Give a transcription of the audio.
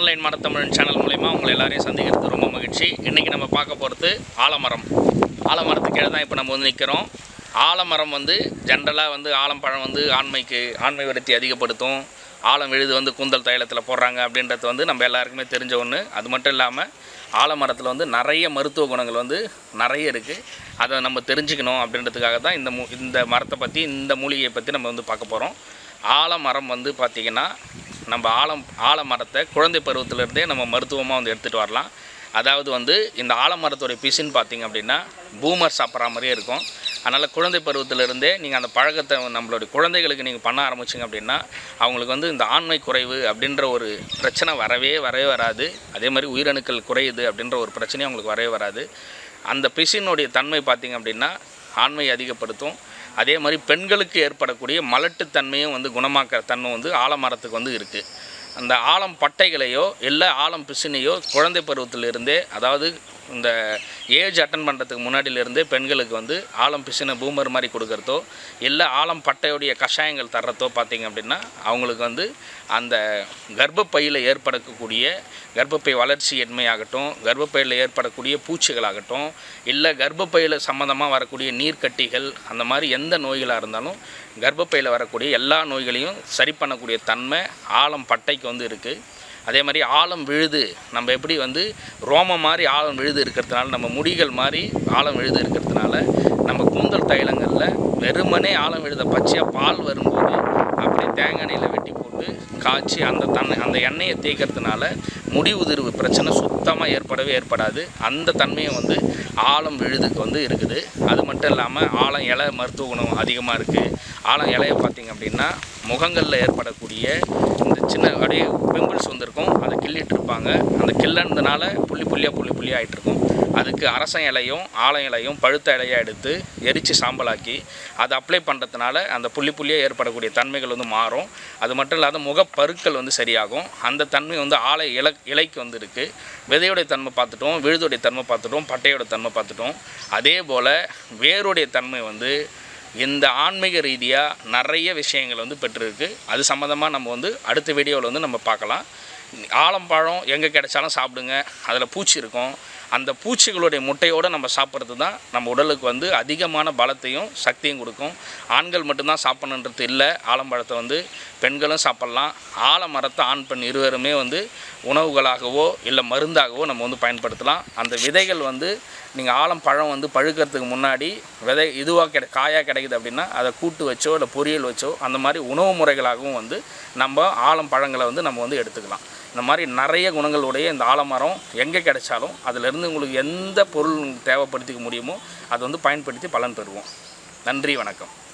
Online மரத்தமிழன் channel மூலமா உங்களை எல்லாரையும் சந்திக்கிறது ரொம்ப மகிழ்ச்சி. இன்றைக்கி நம்ம பார்க்க போகிறது ஆலமரம். ஆலமரத்துக்கு கீழே தான் இப்போ நம்ம வந்து நிற்கிறோம். ஆலமரம் வந்து ஜென்ரலாக வந்து ஆலம்பழம் வந்து ஆண்மை விருத்தி அதிகப்படுத்தும். ஆலம் விழுது வந்து கூந்தல் தைலத்தில் போடுறாங்க அப்படின்றது வந்து நம்ம எல்லாருக்குமே தெரிஞ்ச ஒன்று. அது மட்டும் இல்லாமல் ஆலமரத்தில் வந்து நிறைய மருத்துவ குணங்கள் வந்து நிறைய இருக்குது. அதை நம்ம தெரிஞ்சுக்கணும் அப்படின்றதுக்காக தான் இந்த மரத்தை பற்றி, இந்த மூலிகையை பற்றி நம்ம வந்து பார்க்க போகிறோம். ஆலமரம் வந்து பார்த்திங்கன்னா, நம்ம ஆலமரத்தை குழந்தை பருவத்திலேருந்தே நம்ம மருத்துவமாக வந்து எடுத்துகிட்டு வரலாம். அதாவது வந்து இந்த ஆலமரத்தோடைய பிசின்னு பார்த்திங்க அப்படின்னா பூமர் சாப்பிட்ற மாதிரியே இருக்கும். அதனால் குழந்தை பருவத்திலேருந்தே நீங்கள் அந்த பழக்கத்தை நம்மளுடைய குழந்தைகளுக்கு நீங்கள் பண்ண ஆரம்பிச்சிங்க அப்படின்னா அவங்களுக்கு வந்து இந்த ஆண்மை குறைவு அப்படின்ற ஒரு பிரச்சனை வரவே வராது. அதே மாதிரி உயிரணுக்கள் குறையுது அப்படின்ற ஒரு பிரச்சனையும் அவங்களுக்கு வரவே வராது. அந்த பிசினுடைய தன்மை பார்த்திங்க அப்படின்னா ஆண்மை அதிகப்படுத்தும். அதே மாதிரி பெண்களுக்கு ஏற்படக்கூடிய மலட்டுத்தன்மையும் வந்து குணமாக்குற தன்மை வந்து ஆலமரத்துக்கு வந்து இருக்குது. அந்த ஆலம் பட்டைகளையோ இல்லை ஆலம் பிசினையோ குழந்தை பருவத்திலிருந்தே, அதாவது இந்த ஏஜ் அட்டன் பண்ணுறதுக்கு முன்னாடியிலேருந்தே பெண்களுக்கு வந்து ஆலம் பிசினை பூமர் மாதிரி கொடுக்குறதோ இல்லை ஆலம் பட்டையுடைய கஷாயங்கள் தர்றதோ பார்த்திங்க அப்படின்னா அவங்களுக்கு வந்து அந்த கர்ப்பப்பையில் ஏற்படக்கூடிய கர்ப்பப்பை வளர்ச்சி என்மையாகட்டும், கர்ப்பப்பையில் ஏற்படக்கூடிய பூச்சிகளாகட்டும், இல்லை கர்ப்பப்பையில் சம்மந்தமாக வரக்கூடிய நீர்க்கட்டிகள், அந்த மாதிரி எந்த நோய்களாக இருந்தாலும் கர்ப்பப்பையில் வரக்கூடிய எல்லா நோய்களையும் சரி பண்ணக்கூடிய தன்மை ஆலம் பட்டைக்கு வந்து இருக்குது. அதே மாதிரி ஆலம் விழுது, நம்ம எப்படி வந்து ரோமம் மாதிரி ஆலம் விழுது இருக்கிறதுனால, நம்ம முடிகள் மாதிரி ஆலம் விழுது இருக்கிறதுனால, நம்ம கூந்தல் தைலங்களில் வெறுமனே ஆலம் விழுத பச்சையாக பால் வரும்போது அப்படியே தேங்காய் எண்ணெயில் வெட்டி போட்டு காய்ச்சி அந்த எண்ணெயை தேய்க்கிறதுனால முடி உதிர்வு பிரச்சனை சுத்தமாக ஏற்படாது. அந்த தன்மையும் வந்து ஆலம் விழுதுக்கு வந்து இருக்குது. அது மட்டும் இல்லாமல் ஆலம் இலை மருத்துவ குணம் அதிகமாக இருக்குது. ஆலம் இலையை பார்த்திங்க அப்படின்னா முகங்களில் ஏற்படக்கூடிய இந்த சின்ன அப்படியே பிம்பிள்ஸ் வந்திருக்கும், அதை கிள்ளிட்டு இருப்பாங்க. அந்த கிள்ளன்றதுனால புள்ளி புள்ளியாக ஆகிட்டுருக்கும். அதுக்கு அரசன் இலையும் ஆலம் இலையும் பழுத்த இலையாக எடுத்து எரித்து சாம்பலாக்கி அதை அப்ளை பண்ணுறதுனால அந்த புள்ளியாக ஏற்படக்கூடிய தன்மைகள் வந்து மாறும். அது மட்டும் இல்லாத முகப்பருக்கள் வந்து சரியாகும். அந்த தன்மை வந்து இலைக்கு வந்து இருக்குது. விதையுடைய தன்மை பார்த்துட்டோம், விழுதுடைய தன்மை பார்த்துட்டோம், பட்டையோட தன்மை பார்த்துட்டோம். அதே போல் வேருடைய தன்மை வந்து இந்த ஆன்மீக ரீதியாக நிறைய விஷயங்கள் வந்து பெற்றிருக்கு. அது சம்மந்தமாக நம்ம வந்து அடுத்த வீடியோவில் வந்து நம்ம பார்க்கலாம். ஆலம்பழம் எங்கே கிடைச்சாலும் சாப்பிடுங்க. அதில் பூச்சி இருக்கும். அந்த பூச்சிகளுடைய முட்டையோடு நம்ம சாப்பிட்றது தான் நம்ம உடலுக்கு வந்து அதிகமான பலத்தையும் சக்தியும் கொடுக்கும். ஆண்கள் மட்டும்தான் சாப்பிடணுன்றது இல்லை. ஆலம்பழத்தை வந்து பெண்களும் சாப்பிட்லாம். ஆலமரத்தை ஆண் பெண் இருவருமே வந்து உணவுகளாகவோ இல்லை மருந்தாகவோ நம்ம வந்து பயன்படுத்தலாம். அந்த விதைகள் வந்து நீங்கள் ஆலம்பழம் வந்து பழுக்கிறதுக்கு முன்னாடி விதை இதுவாக காயாக கிடைக்குது அப்படின்னா அதை கூட்டு வச்சோ இல்லை பொரியல் வச்சோ அந்த மாதிரி உணவு முறைகளாகவும் வந்து நம்ம ஆலம்பழங்களை வந்து நம்ம வந்து எடுத்துக்கலாம். இந்த மாதிரி நிறைய குணங்களுடைய இந்த ஆலமரம் எங்கே கிடைச்சாலும் அதிலிருந்து உங்களுக்கு எந்த பொருள் தேவைப்படுத்திக்க முடியுமோ அதை வந்து பயன்படுத்தி பலன் பெறுவோம். நன்றி, வணக்கம்.